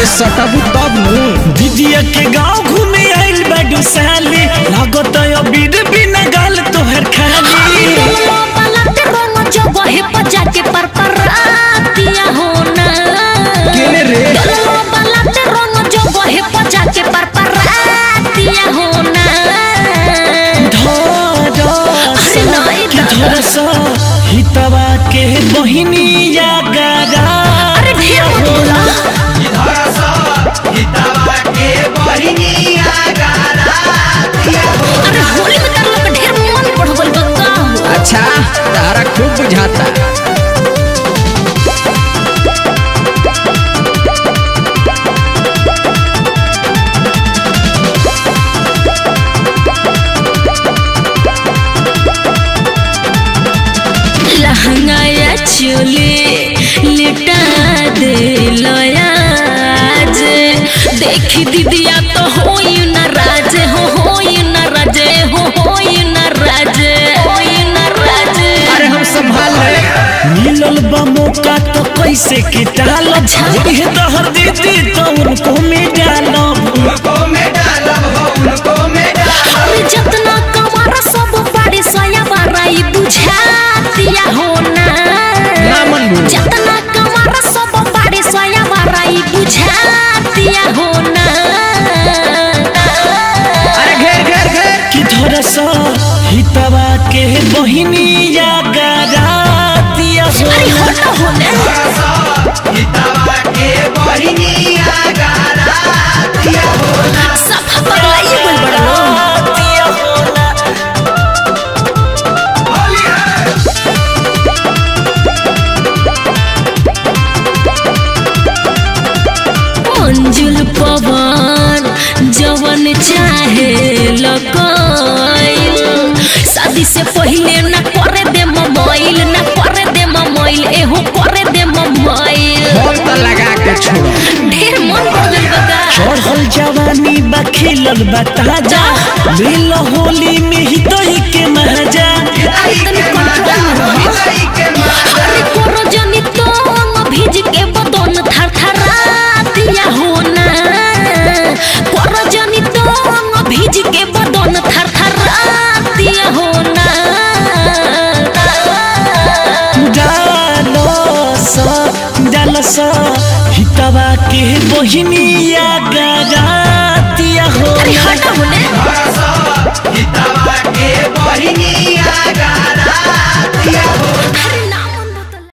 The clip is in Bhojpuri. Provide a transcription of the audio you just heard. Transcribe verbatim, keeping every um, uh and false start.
अरे सटाबू तब नु दीदिया के गांव घूमे आइल बाडू साली लागत अबीर बिना गाल तोहर खाली पलट रंग जब हे पचा के पर पर आतिया हो ना केने रे पलट रंग जब हे पचा के पर पर आतिया हो ना धरसा हितवा के बहिनिया गारा अरे ढेर मत बोला धरसा हितवा के बहिनिया गारा अरे होली में करला पे ढेर मन बढ़ गइल बक्का अच्छा तारा खूब बुझाता लहंगाया चोले लिटा दे लयाज देखी दीदिया तो होई न राज हो होई न राज हो होई न राज होई न राज अरे हम संभाल ले मिलल बा मौका तो कैसे के टाल ये दहर दीदी तो उनको में डालो उनको में डालब हो उनको में डालब अरे जितना कमार सब बड़े सोया बाराई बुझातिया हो ना ना मन बुझ जितना कमार सब बड़े सोया बाराई बुझातिया हो ना अरे घेर घेर घेर कि धरसा हितवा के बहिनिया गारा दिया हो अरे हट होने धरसा हितवा के बहिनिया गारा दिया होला सब पगलाई बोल बड़ा लो दिया होला होली है मंजुल पवन जवन चाहे लकाइल शादी से पहले ना करे दे मोबाइल ना करे दे मोबाइल एहो करे दे मोबाइल बोल तो लगा के छोड़ो ढेर मन बदल बगा चढ़ल जवानी बा खिलल बा ताजा लील होली में ही दही के महाजा अरे तनी कंट्रोल में रहो हितई के माता अरे कोरो जनी तो भीज के बदन थर थरातिया हो ना कोरो जनी तो भीज के बदन थर थरातिया हो ना डालो सा डालो सा हितवा के बहिनिया गारा दिया हो अरे हटा होने धरसा